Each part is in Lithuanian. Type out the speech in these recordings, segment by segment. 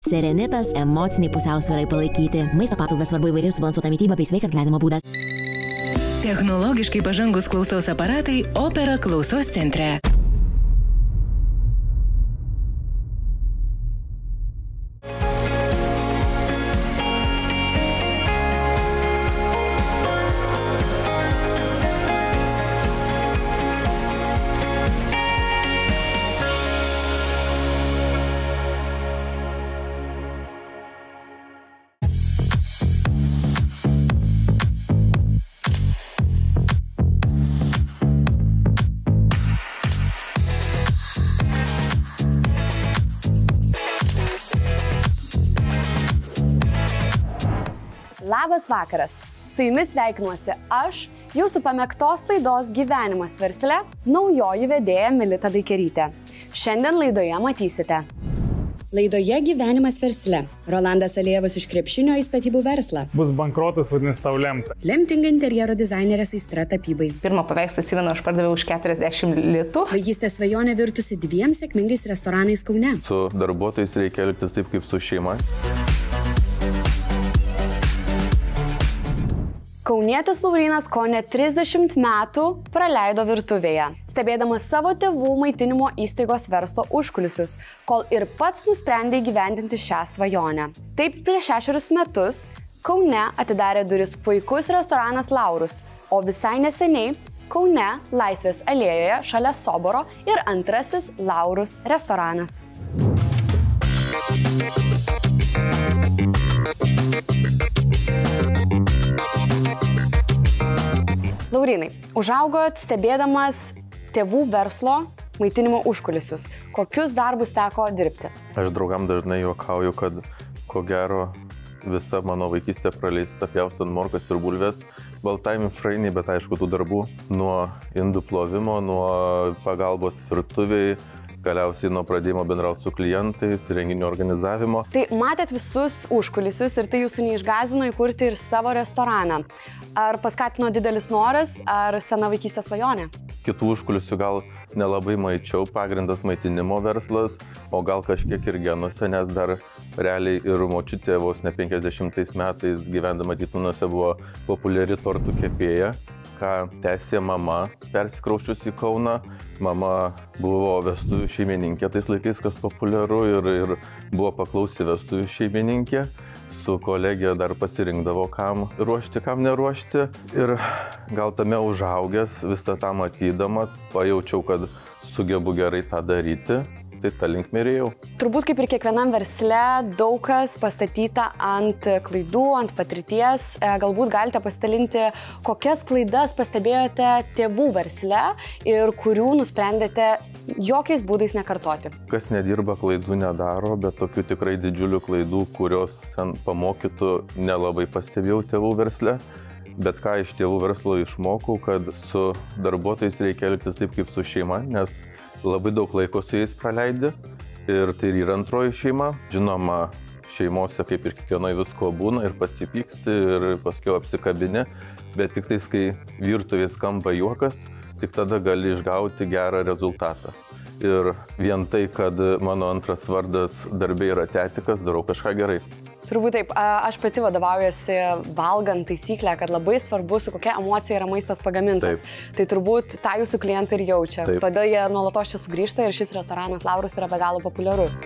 Serenitas emociniai pusiausvyrai palaikyti. Maisto papildas svarbu įvairiai subalansuota mytyba bei sveikas gyvenimo būdas. Technologiškai pažangus klausos aparatai Opera klausos centre. Labas vakaras. Su jumis sveikinuosi aš, jūsų pamėgtos laidos Gyvenimas versle, naujoji vedėja Milita Daikerytė. Šiandien laidoje matysite. Laidoje Gyvenimas versle. Rolandas Aliejevas iš krepšinio į statybų verslą. Bus bankrotas, vadinasi, tau lemta. Lemtinga interjero dizainerės aistra tapybai. Pirmą paveikslą atsimenu, aš pardaviau už 40 litų. Vaikystės svajonė virtusi 2 sėkmingais restoranais Kaune. Su darbuotojais reikia elgtis taip kaip su šeima. Kaunietis Laurynas kone 30 metų praleido virtuvėje, stebėdamas savo tėvų maitinimo įstaigos verslo užkulisius, kol ir pats nusprendė įgyvendinti šią svajonę. Taip prieš 6 metus Kaune atidarė duris puikus restoranas Laurus, o visai neseniai Kaune Laisvės alėjoje šalia Soboro ir antrasis Laurus restoranas. Laurynai, užaugot stebėdamas tėvų verslo maitinimo užkulisius. Kokius darbus teko dirbti? Aš draugam dažnai juokauju, kad ko gero visa mano vaikystė praleista pjaustant morkas ir bulves baltai mišrainei, bet aišku tų darbų nuo indų plovimo, nuo pagalbos virtuviai, galiausiai nuo pradėjimo bendrauti su klientais, renginių organizavimo. Tai matėt visus užkulisius ir tai jūsų neišgąsdino įkurti ir savo restoraną. Ar paskatino didelis noras, ar sena vaikystės svajonė? Kitų užkulisių gal nelabai maičiau, pagrindas maitinimo verslas, o gal kažkiek ir genuose, nes dar realiai ir močiutė vos ne 50 metais gyvendama Tytūnuose buvo populiari tortų kepėja, ką tęsė mama, persikrausčius į Kauną. Mama buvo vestuvių šeimininkė tais laikais, kas populiaru, ir buvo paklausi vestuvių šeimininkė. Su kolegija dar pasirinkdavo, kam ruošti, kam neruošti. Ir gal tame užaugęs, visą tą matydamas, pajaučiau, kad sugebu gerai tą daryti. Tai tą linkmę ir ėjau. Turbūt kaip ir kiekvienam versle, daug kas pastatyta ant klaidų, ant patirties. Galbūt galite pasidalinti, kokias klaidas pastebėjote tėvų versle ir kurių nusprendėte jokiais būdais nekartoti. Kas nedirba, klaidų nedaro, bet tokių tikrai didžiulių klaidų, kurios ten pamokytų, nelabai pastebėjau tėvų versle. Bet ką iš tėvų verslo išmokau, kad su darbuotojais reikia elgtis taip kaip su šeima, nes labai daug laiko su jais praleidi ir tai yra antroji šeima. Žinoma, šeimose kaip ir kiekvienoje visko būna ir pasipyksti ir paskui apsikabini, bet tik tais, kai virtuvėje skamba juokas, tik tada gali išgauti gerą rezultatą. Ir vien tai, kad mano antras vardas darbė yra tetikas, darau kažką gerai. Turbūt taip, aš pati vadovaujuosi valgant taisyklę, kad labai svarbu, su kokia emocija yra maistas pagamintas. Taip. Tai turbūt tą jūsų klientai ir jaučia. Taip. Todėl jie nuolatos čia sugrįžta ir šis restoranas Laurus yra be galo populiarus.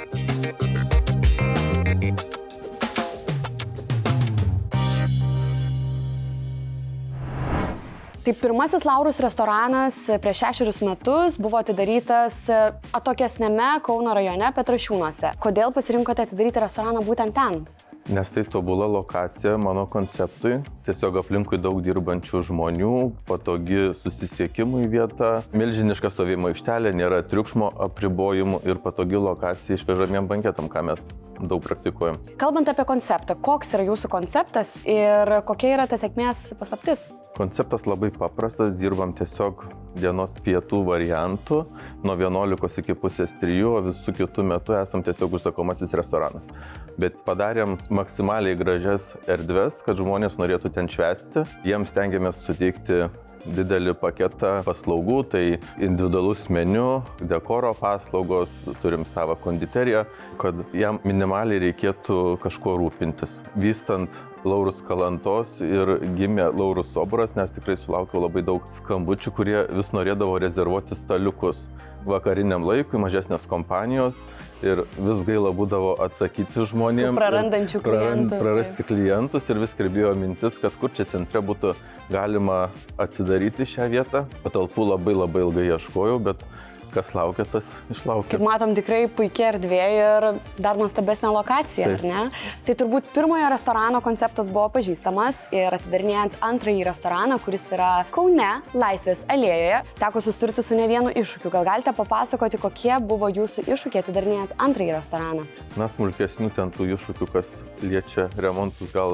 Tai pirmasis Laurus restoranas prieš 6 metus buvo atidarytas atokesniame Kauno rajone Petrašiūnuose. Kodėl pasirinkote atidaryti restoraną būtent ten? Nes tai tobula lokacija mano konceptui, tiesiog aplinkui daug dirbančių žmonių, patogi susisiekimui vieta, milžiniška stovėjimo aikštelė, nėra triukšmo apribojimų ir patogi lokacija išvežamiem banketam, ką mes daug praktikuojam. Kalbant apie konceptą, koks yra jūsų konceptas ir kokia yra ta sėkmės paslaptis? Konceptas labai paprastas, dirbam tiesiog dienos pietų variantų, nuo 11 iki pusės 3, o visų kitų metų esam tiesiog užsakomasis restoranas. Bet padarėm maksimaliai gražias erdves, kad žmonės norėtų ten švęsti. Jiems stengiamės suteikti didelį paketą paslaugų, tai individualus meniu, dekoro paslaugos, turim savo konditeriją, kad jam minimaliai reikėtų kažkuo rūpintis. Vystant Laurus Kalantos ir gimė Laurus Soburas, nes tikrai sulaukiau labai daug skambučių, kurie vis norėdavo rezervuoti staliukus vakariniam laikui, mažesnės kompanijos ir vis gaila būdavo atsakyti žmonėms. Prarandančių klientų. Prarasti klientus ir vis kirbėjo mintis, kad kur čia centre būtų galima atsidaryti šią vietą. Patalpų labai ilgai ieškojau, bet kas laukia, tas išlaukia. Kaip matom, tikrai puikia erdvė ir dar nuostabesnė lokacija, ar ne? Tai turbūt pirmojo restorano konceptas buvo pažįstamas ir atidarinėjant antrąjį restoraną, kuris yra Kaune, Laisvės alėjoje, teko susidurti su ne vienu iššūkiu. Gal galite papasakoti, kokie buvo jūsų iššūkiai atidarinėjant antrąjį restoraną? Na, smulkesnių ten tų iššūkių, kas liečia remontus, gal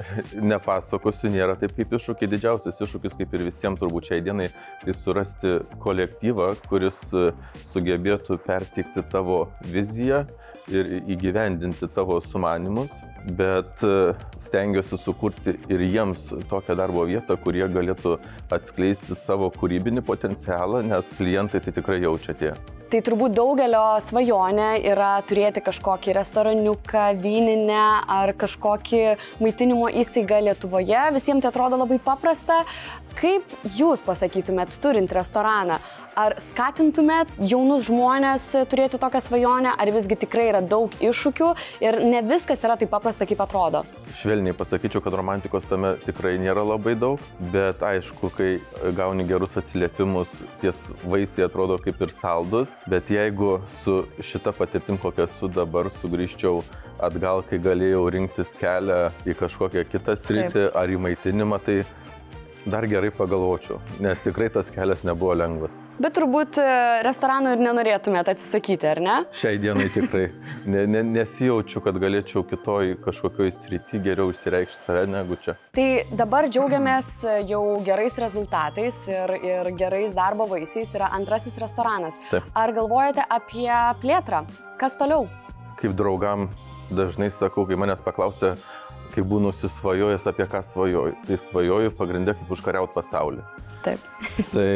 nepasakosiu, nėra taip kaip iššūkiai. Didžiausias iššūkis, kaip ir visiems turbūt šiai dienai, tai surasti kolektyvą, kuris sugebėtų perteikti tavo viziją ir įgyvendinti tavo sumanymus, bet stengiuosi sukurti ir jiems tokią darbo vietą, kurie galėtų atskleisti savo kūrybinį potencialą, nes klientai tai tikrai jaučia tie. Tai turbūt daugelio svajonė yra turėti kažkokį restoraniuką, vyninę ar kažkokį maitinimo įstaigą Lietuvoje. Visiems tai atrodo labai paprasta. Kaip jūs pasakytumėt, turint restoraną, ar skatintumėt jaunus žmonės turėti tokią svajonę, ar visgi tikrai yra daug iššūkių ir ne viskas yra taip paprasta, kaip atrodo? Švelniai pasakyčiau, kad romantikos tame tikrai nėra labai daug, bet aišku, kai gauni gerus atsiliepimus, ties vaisiai atrodo kaip ir saldus, bet jeigu su šita patirtim, kokia esu dabar, sugrįžčiau atgal, kai galėjau rinktis kelią į kažkokią kitą sritį ar į maitinimą, tai dar gerai pagalvočiau, nes tikrai tas kelias nebuvo lengvas. Bet turbūt restoranų ir nenorėtumėte atsisakyti, ar ne? Šiai dienai tikrai nesijaučiu, kad galėčiau kitoj kažkokioj srity geriau išsireikšti save negu čia. Tai dabar džiaugiamės jau gerais rezultatais ir gerais darbo vaisiais, yra antrasis restoranas. Taip. Ar galvojate apie plėtrą? Kas toliau? Kaip draugam dažnai sakau, kai manęs paklausia, kai būnu užsisvajojęs, apie ką svajoju. Tai svajoju pagrindė kaip užkariauti pasaulį. Taip. Tai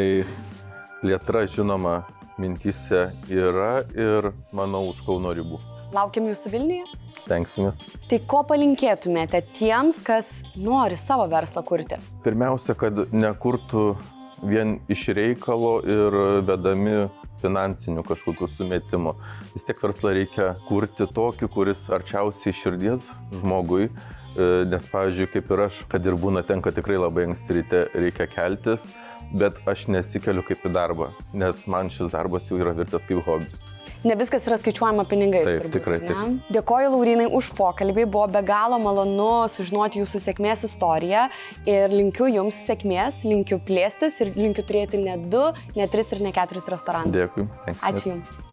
plėtra, žinoma, mintyse yra ir, manau, už Kauno ribų. Laukiam jūsų Vilniuje? Stengsimės. Tai ko palinkėtumėte tiems, kas nori savo verslą kurti? Pirmiausia, kad nekurtų vien iš reikalo ir vedami finansinių kažkokių sumetimų. Vis tiek verslą reikia kurti tokį, kuris arčiausiai širdies žmogui, nes, pavyzdžiui, kaip ir aš, kad ir būna tenka tikrai labai anksti ryte reikia keltis, bet aš nesikeliu kaip į darbą, nes man šis darbas jau yra virtęs kaip hobis. Ne viskas yra skaičiuojama pinigais. Taip, turbūt, tikrai ne? taip. Dėkoju, Laurynai, už pokalbį. Buvo be galo malonu sužinoti jūsų sėkmės istoriją ir linkiu jums sėkmės, linkiu plėstis ir linkiu turėti ne 2, ne 3 ir ne 4 restoranus. Dėkui, stengsimės. Ačiū jums.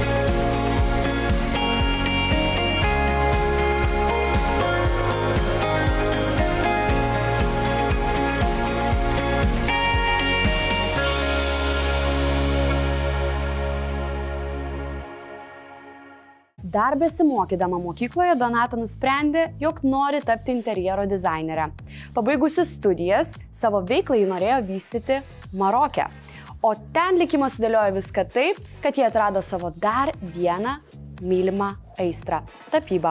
Dar besimokydama mokykloje Donata nusprendė, jog nori tapti interjero dizainerė. Pabaigusi studijas, savo veiklą ji norėjo vystyti Maroke. O ten likimas sudėliojo viską taip, kad jie atrado savo dar vieną mylimą aistrą – tapybą.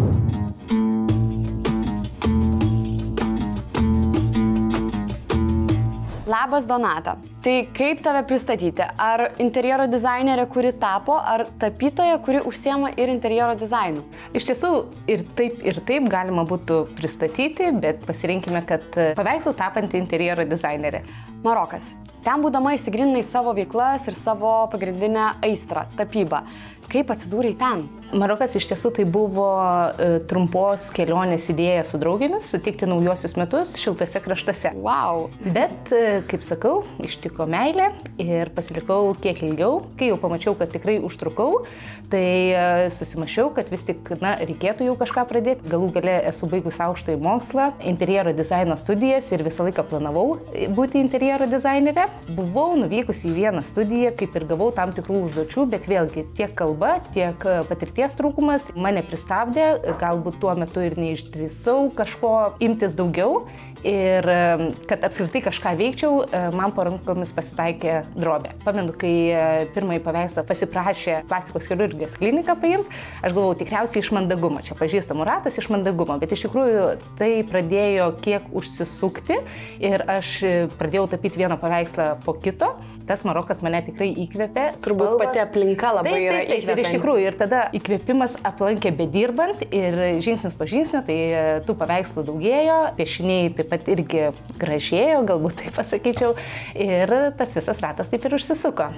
Labas, Donata. Tai kaip tave pristatyti? Ar interjero dizainerė, kuri tapo, ar tapytoja, kuri užsiema ir interjero dizainu? Iš tiesų ir taip galima būtų pristatyti, bet pasirinkime, kad paveikslus tapanti interjero dizainerė. Marokas. Ten būdama išsigryninai savo veiklas ir savo pagrindinę aistrą – tapybą. Kaip atsidūrei ten? Marokas iš tiesų tai buvo trumpos kelionės idėja su draugėmis sutikti naujosius metus šiltose kraštuose. Wow! Bet, kaip sakau, ištiko meilė ir pasilikau kiek ilgiau. Kai jau pamačiau, kad tikrai užtrukau, tai susimašiau, kad vis tik reikėtų jau kažką pradėti. Galų gale esu baigus aukštąjį mokslą, interjero dizaino studijas ir visą laiką planavau būti interjero dizainerė. Buvau nuvykusi į vieną studiją, kaip ir gavau tam tikrų užduočių, bet vėlgi tiek kalbų, kalba, tiek patirties trūkumas mane pristabdė, galbūt tuo metu ir neišdrįsau kažko imtis daugiau. Ir kad apskritai kažką veikčiau, man po rankomis pasitaikė drobė. Pamenu, kai pirmąjį paveikslą pasiprašė plastikos chirurgijos kliniką paimti, aš galvojau tikriausiai iš mandagumo, čia pažįstamų ratas iš mandagumo, bet iš tikrųjų tai pradėjo kiek užsisukti ir aš pradėjau tapyti vieną paveikslą po kito. Tas Marokas mane tikrai įkvėpė. Turbūt pati aplinka labai yra įkvėpianti. Ir iš tikrųjų, ir tada įkvėpimas aplankė bedirbant ir žingsnis po žingsnio, tai tų paveikslų daugėjo, piešiniai taip pat irgi gražėjo, galbūt taip pasakyčiau, ir tas visas ratas taip ir užsisuko.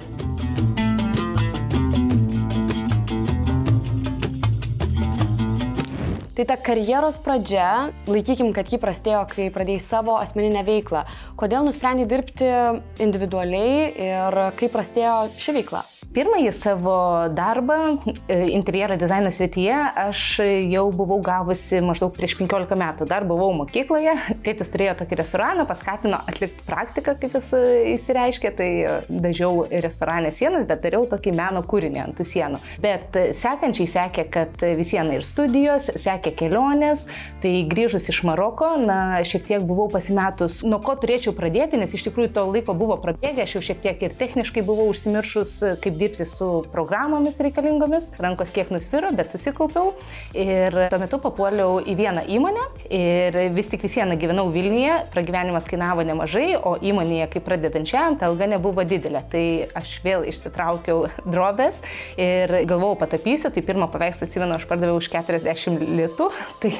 Tai ta karjeros pradžia, laikykim, kad ji prasidėjo, kai pradėjai savo asmeninę veiklą. Kodėl nusprendei dirbti individualiai ir kaip prasidėjo ši veikla? Pirmąjį savo darbą interjero dizaino srityje aš jau buvau gavusi maždaug prieš 15 metų. Dar buvau mokykloje, tėtis turėjo tokį restoraną, paskatino atlikti praktiką, kaip jis įsireiškė, tai dažiau restorane sienas, bet dariau tokį meno kūrinį ant tų sienų. Bet sekančiai sekė, kad vis viena ir studijos, sekė kelionės, tai grįžus iš Maroko, šiek tiek buvau pasimetus, nuo ko turėčiau pradėti, nes iš tikrųjų to laiko buvo prabėgę, aš jau šiek tiek ir techniškai buvau užsimiršus, kaip dirbti su programomis reikalingomis, rankos kiek nusviro, bet susikaupiau ir tuo metu papuoliau į vieną įmonę ir vis tik vis viena gyvenau Vilniuje, pragyvenimas kainavo nemažai, o įmonėje, kaip pradedančiam, ta alga nebuvo didelė. Tai aš vėl išsitraukiau drobės ir galvojau patapysiu, tai pirmą paveikslą atsimenu, aš pardaviau už 40 litų,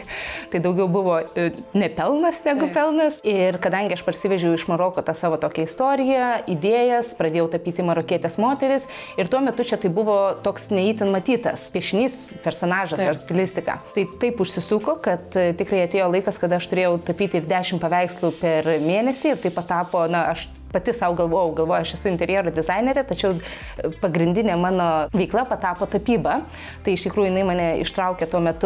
tai daugiau buvo nepelnas negu pelnas. Ir kadangi aš parsivežiau iš Maroko tą savo tokią istoriją, idėjas, pradėjau tapyti marokietės moteris. Ir tuo metu čia tai buvo toks neįtin matytas piešinys, personažas ar stilistika. Tai taip užsisuko, kad tikrai atėjo laikas, kada aš turėjau tapyti ir 10 paveikslų per mėnesį ir tai patapo, aš pati savo galvoju, aš esu interjero dizainerė, tačiau pagrindinė mano veikla patapo tapyba. Tai iš tikrųjų jinai mane ištraukė tuo metu,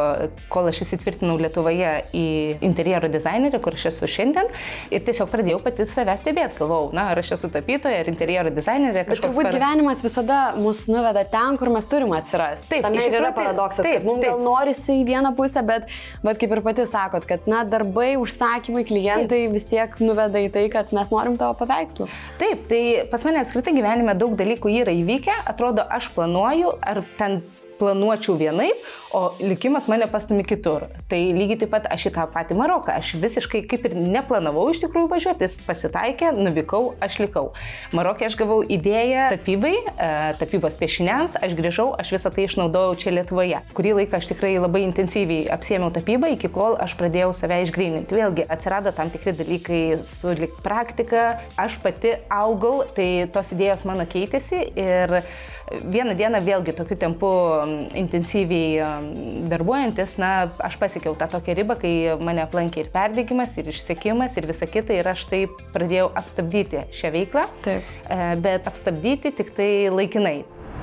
kol aš įsitvirtinau Lietuvoje į interjero dizainerį, kur aš esu šiandien. Ir tiesiog pradėjau pati savęs stebėti. Galvojau, ar aš esu tapytoja ir interjero dizainerė. Bet turbūt gyvenimas visada mus nuveda ten, kur mes turime atsirasti. Taip, tame ir yra paradoksas, kad mums gal norisi į vieną pusę, bet kaip ir pati sakot, kad darbai, užsakymai, klientai vis tiek nuveda į tai, kad mes norim tavo paveikslų. Taip, tai pas mane apskritai gyvenime daug dalykų yra įvykę, atrodo, aš planuoju, ar ten planuočiau vienaip, o likimas mane pastumi kitur. Tai lygiai taip pat aš į tą patį Maroką. Aš visiškai kaip ir neplanavau iš tikrųjų važiuoti, jis pasitaikė, nuvykau, aš likau. Marokė aš gavau idėją tapybai, tapybos piešiniams, aš grįžau, aš visą tai išnaudojau čia Lietuvoje. Kurį laiką aš tikrai labai intensyviai apsiėmiau tapybą, iki kol aš pradėjau save išgryninti. Vėlgi atsirado tam tikri dalykai su praktika, aš pati augau, tai tos idėjos mano keitėsi ir vieną dieną vėlgi tokiu tempu intensyviai darbuojantis, aš pasiekiau tą tokią ribą, kai mane aplankė ir perdegimas, ir išsekimas, ir visa kita, ir aš taip pradėjau apstabdyti šią veiklą. Taip. Bet apstabdyti tik tai laikinai.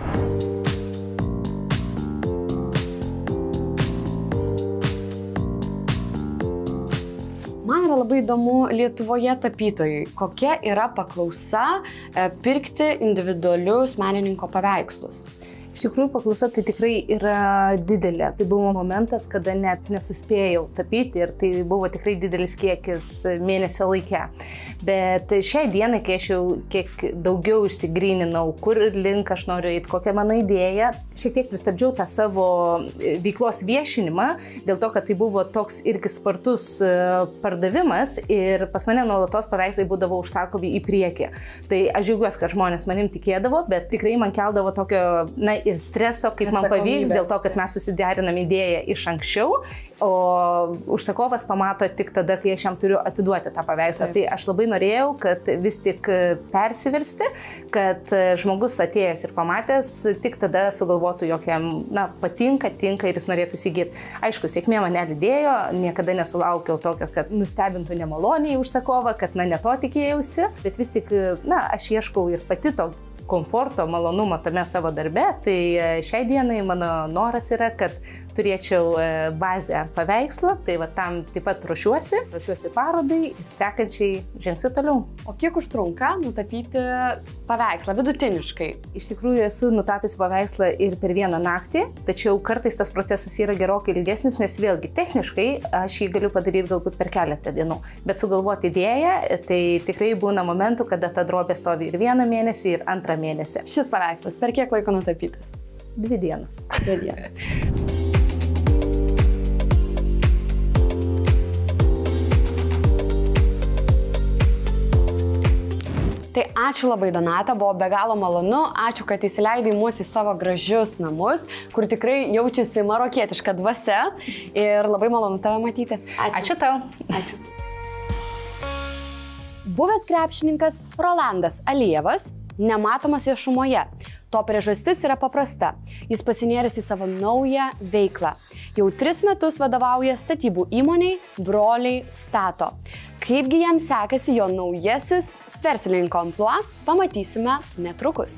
Man yra labai įdomu Lietuvoje tapytojai, kokia yra paklausa pirkti individualius menininko paveikslus. Iš tikrųjų, paklausa tai tikrai yra didelė. Tai buvo momentas, kada net nesuspėjau tapyti ir tai buvo tikrai didelis kiekis mėnesio laike. Bet šiai dienai, kai aš jau kiek daugiau išsigryninau, kur link aš noriu eiti, kokia mano idėja, šiek tiek pristabdžiau tą savo veiklos viešinimą, dėl to, kad tai buvo toks irgi spartus pardavimas ir pas mane nuolatos paveikslai būdavo užsakomi į priekį. Tai aš džiaugiuosi, kad žmonės manim tikėdavo, bet tikrai man keldavo tokio, ir streso, kaip man pavyks, dėl to, kad mes susiderinam idėją iš anksčiau, o užsakovas pamato tik tada, kai aš jam turiu atiduoti tą paveikslą. Tai aš labai norėjau, kad vis tik persiversti, kad žmogus atėjęs ir pamatęs tik tada sugalvotų, jog jam patinka, tinka ir jis norėtų įsigyti. Aišku, sėkmė mane lydėjo, niekada nesulaukiau tokio, kad nustebintų nemaloniai užsakovą, kad ne to tikėjausi, bet vis tik, aš ieškau ir pati to komforto, malonumo tame savo darbe, tai šiai dienai mano noras yra, kad turėčiau bazę paveikslą, tai va tam taip pat ruošiuosi parodai ir sekančiai žengsiu toliau. O kiek užtrunka nutapyti paveikslą vidutiniškai? Iš tikrųjų esu nutapiusi paveikslą ir per vieną naktį, tačiau kartais tas procesas yra gerokai ilgesnis, nes vėlgi techniškai aš jį galiu padaryti galbūt per keletą dienų. Bet sugalvoti idėją, tai tikrai būna momentų, kada ta drobė stovi ir 1 mėnesį, ir 2 mėnesį. Šis paveikslas per kiek laiko nutapytas? 2 dienas. 2 dienas. Tai ačiū labai, Donata, buvo be galo malonu, ačiū, kad įsileidai mus į savo gražius namus, kur tikrai jaučiasi marokietiška dvasia ir labai malonu tave matyti. Ačiū tau. Ačiū. Buvęs krepšininkas Rolandas Alijevas nematomas viešumoje. To priežastis yra paprasta. Jis pasinėręs į savo naują veiklą. Jau 3 metus vadovauja statybų įmoniai Broliai Stato. Kaipgi jam sekasi jo naujasis verslininko amplua, pamatysime netrukus.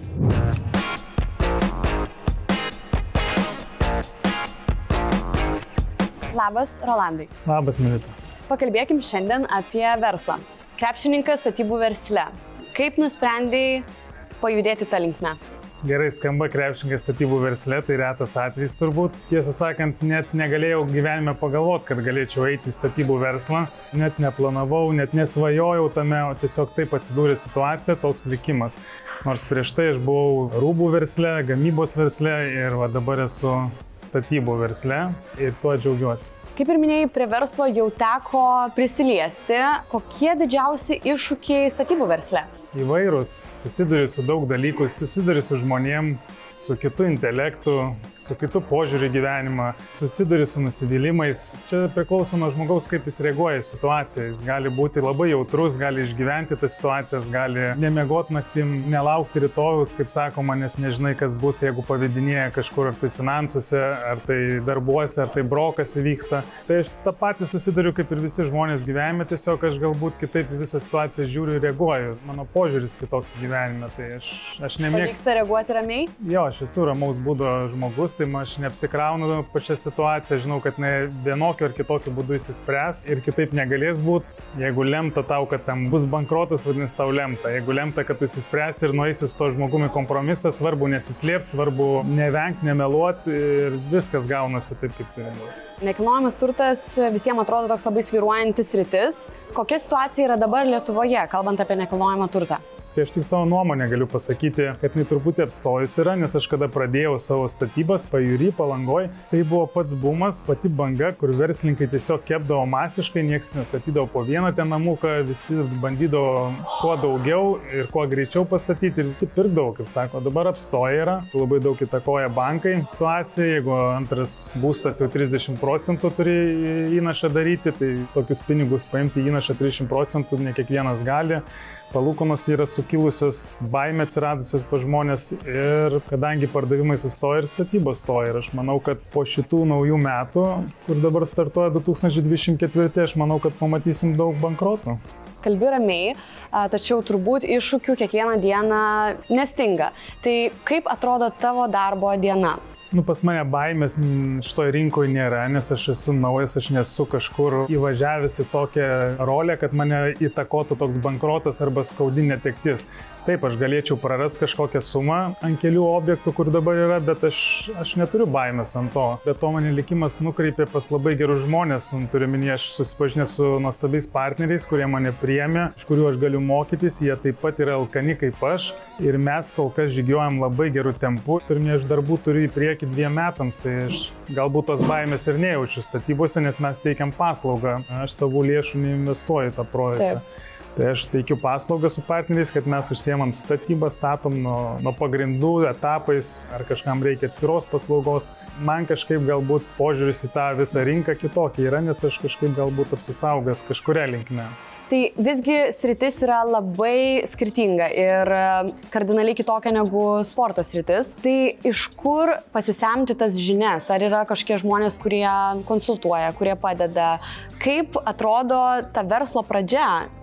Labas, Rolandai. Labas, Milita. Pakalbėkim šiandien apie verslą. Krepšininkas statybų versle. Kaip nusprendėjai pajudėti tą linkmę? Gerai skamba krepšininkas statybų versle, tai retas atvejis turbūt. Tiesą sakant, net negalėjau gyvenime pagalvoti, kad galėčiau eiti į statybų verslą. Net neplanavau, net nesvajojau tame, o tiesiog taip atsidūrė situacija, toks likimas. Nors prieš tai aš buvau rūbų versle, gamybos versle ir dabar esu statybų versle ir tuo džiaugiuosi. Kaip ir minėjai, prie verslo jau teko prisiliesti. Kokie didžiausi iššūkiai statybų versle? Įvairūs, susiduriu su daug dalykų, susiduriu su žmonėm, su kitu intelektu, su kitu požiūriu į gyvenimą, susiduriu su nusivylimais. Čia priklauso nuo žmogaus, kaip jis reaguoja į situaciją. Jis gali būti labai jautrus, gali išgyventi tas situacijas, gali nemiegoti naktim, nelaukti rytojaus, kaip sakoma, nes nežinai, kas bus, jeigu pavedinėja kažkur, ar tai finansuose, ar tai darbuose, ar tai brokas įvyksta. Tai aš tą patį susiduriu kaip ir visi žmonės gyvenime, tiesiog aš galbūt kitaip į visą situaciją žiūriu ir reaguoju. Mano požiūris kitoks gyvenime, tai aš nemėgstu. Pavyksta reaguoti ramiai? Jo, aš esu ramaus būdo žmogus, tai aš neapsikraunu pačią situaciją, žinau, kad ne vienokiu ar kitokiu būdu įsispręs ir kitaip negalės būti. Jeigu lemta tau, kad tam bus bankrotas, vadinasi tau lemta. Jeigu lemta, kad tu įsispręsi ir nueisi su to žmogumi kompromisą, svarbu nesislėpti, svarbu nevengti, nemeluoti ir viskas gaunasi taip, kaip turi būti. Nekilnojamas turtas visiems atrodo toks labai svyruojantis sritis. Kokia situacija yra dabar Lietuvoje, kalbant apie nekilnojamą turtą? Tai aš tik savo nuomonę galiu pasakyti, kad jinai truputį apstojus yra, nes aš kada pradėjau savo statybas Pajūry, Palangoj, tai buvo pats bumas, pati banga, kur verslininkai tiesiog kepdavo masiškai, nieks nestatydavo po vieną ten namuką, visi bandydavo kuo daugiau ir kuo greičiau pastatyti ir visi pirkdavo, kaip sako. Dabar apstoja yra, labai daug įtakoja bankai situacija, jeigu antras būstas jau 30% turi įnašą daryti, tai tokius pinigus paimti įnašą 30% ne kiekvienas gali. Palūkanos yra sukilusios, baimė atsiradusios pa žmonės ir kadangi pardavimai sustoja ir statybos stoja. Ir aš manau, kad po šitų naujų metų, kur dabar startuoja 2024, aš manau, kad pamatysim daug bankrotų. Kalbi ramiai, tačiau turbūt iššūkių kiekvieną dieną nestinga. Tai kaip atrodo tavo darbo diena? Pas mane baimės šitoj rinkoje nėra, nes aš esu naujas, aš nesu kažkur įvažiavęs į tokią rolę, kad mane įtakotų toks bankrotas arba skaudi netektis. Taip, aš galėčiau prarasti kažkokią sumą ant kelių objektų, kur dabar yra, bet aš neturiu baimės ant to. Bet to mane likimas nukreipė pas labai gerus žmonės. Turiu minėti, aš susipažinęs su nuostabiais partneriais, kurie mane priėmė, iš kurių aš galiu mokytis, jie taip pat yra alkani kaip aš. Ir mes kol kas žygiuojam labai gerų tempų. Pirmie aš darbų turiu į priekį 2 metams, tai aš galbūt tos baimės ir nejaučiu statybose, nes mes teikiam paslaugą. Aš savų lėšų neinvestuoju į tą projektą. Taip. Tai aš teikiu paslaugą su partneriais, kad mes užsiemam statybą, statom nuo pagrindų, etapais, ar kažkam reikia atskiros paslaugos. Man kažkaip galbūt požiūris į tą visą rinką kitokia yra, nes aš kažkaip galbūt apsisaugęs kažkuria linkme. Tai visgi sritis yra labai skirtinga ir kardinaliai kitokia negu sporto sritis. Tai iš kur pasisemti tas žinias? Ar yra kažkokie žmonės, kurie konsultuoja, kurie padeda? Kaip atrodo ta verslo pradžia, kai reikia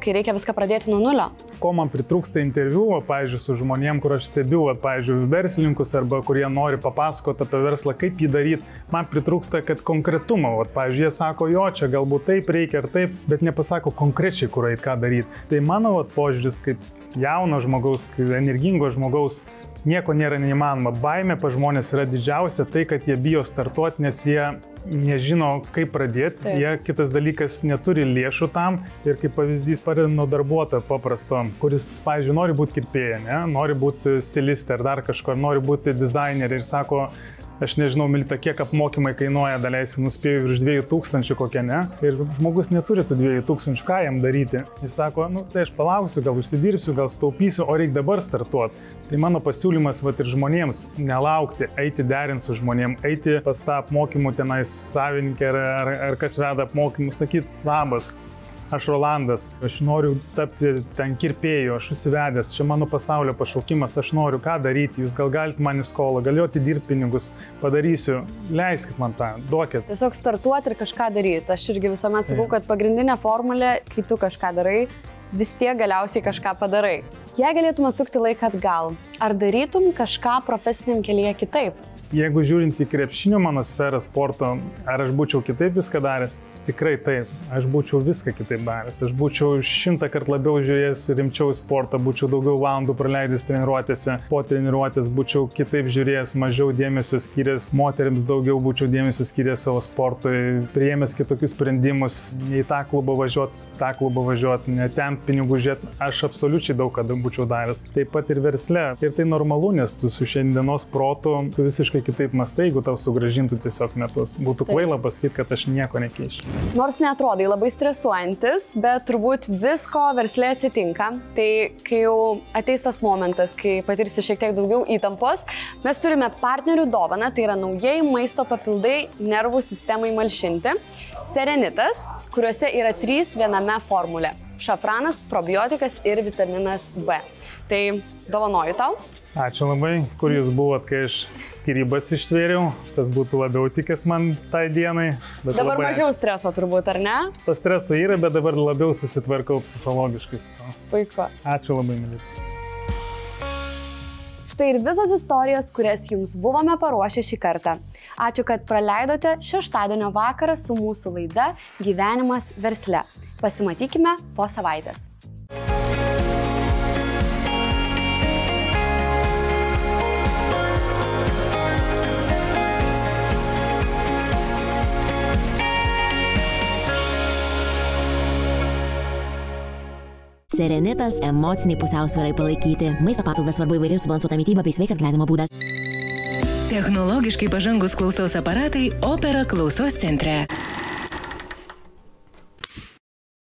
viską pradėti nuo nulio. Ko man pritrūksta interviu, pavyzdžiui, su žmonėm, kur aš stebiu, pavyzdžiui, verslininkus arba kurie nori papasakoti apie verslą, kaip jį daryti, man pritrūksta, kad konkretumo, pavyzdžiui, jie sako, jo, čia galbūt taip reikia ar taip, bet nepasako konkrečiai, kur eit, ką daryti. Tai mano požiūris kaip jauno žmogaus, kaip energingo žmogaus, nieko nėra neįmanoma. Baimė pa žmonės yra didžiausia, tai, kad jie bijo startuoti, nes jie nežino, kaip pradėti. Taip. Jie, kitas dalykas, neturi lėšų tam ir kaip pavyzdys padeda nuo darbuotojo paprasto, kuris, pavyzdžiui, nori būti kirpėja, ne? Nori būti stilistė ar dar kažko, nori būti dizainerė ir sako, aš nežinau, Milita, kiek apmokymai kainuoja, daleisi, nuspėjau virš 2000 kokia, ne? Ir žmogus neturi tų 2000, ką jam daryti. Jis sako, nu, tai aš palauksiu, gal užsidirbsiu, gal staupysiu, o reikia dabar startuoti. Tai mano pasiūlymas ir žmonėms nelaukti, eiti derinti su žmonėm, eiti pas tą apmokymų tenais savininkę ar kas veda apmokymus, sakyti, labas. Aš Rolandas, aš noriu tapti ten kirpėjų, aš užsivedęs, čia mano pasaulio pašaukimas, aš noriu ką daryti, jūs gal galite man į skolą, galiu atidirbti pinigus, padarysiu, leiskit man tą, duokit. Tiesiog startuoti ir kažką daryti. Aš irgi visuomet sakau, kad pagrindinė formulė, kai tu kažką darai, vis tiek galiausiai kažką padarai. Jei galėtum atsukti laiką atgal, ar darytum kažką profesiniam kelyje kitaip? Jeigu žiūrint į krepšinio mano sferą sporto, ar aš būčiau kitaip viską daręs? Tikrai taip. Aš būčiau viską kitaip daręs. Aš būčiau 100 kartų labiau žiūrėjęs rimčiau į sportą, būčiau daugiau valandų praleidęs treniruotėse, po treniruotės būčiau kitaip žiūrėjęs, mažiau dėmesio skyręs, moterims daugiau būčiau dėmesio skyręs savo sportui, priėmęs kitokius sprendimus, ne į tą klubą važiuoti, ne ten pinigų žiūrėti. Aš absoliučiai daug ką būčiau daręs. Taip pat ir versle. Ir tai normalu, nes tu su šiandienos protu, tu visiškai kitaip mąstai, jeigu tau sugrąžintų tiesiog metus. Būtų kvaila pasakyti, kad aš nieko nekeičiu. Nors neatrodai labai stresuojantis, bet turbūt visko versle atsitinka. Tai kai jau ateis tas momentas, kai patirsi šiek tiek daugiau įtampos, mes turime partnerių dovaną, tai yra naujieji maisto papildai nervų sistemai malšinti. Serenitas, kuriuose yra 3 viename formulė. Šafranas, probiotikas ir vitaminas B. Tai dovanoju tau. Ačiū labai. Kur jūs buvot, kai aš skyrybas ištvėriau? Tas būtų labiau tikęs man tai dienai. Dabar mažiau streso turbūt, ar ne? To streso yra, bet dabar labiau susitvarkau psichologiškai. Puiku. Ačiū labai, Milita. Štai ir visos istorijos, kurias jums buvome paruošę šį kartą. Ačiū, kad praleidote šeštadienio vakarą su mūsų laida Gyvenimas versle. Pasimatykime po savaitės. Serenitas emociniai pusiausvyrai palaikyti. Maisto papildas svarbu įvairiai subalansuota mityba bei sveikas gyvenimo būdas. Technologiškai pažangus klausos aparatai Opera klausos centre.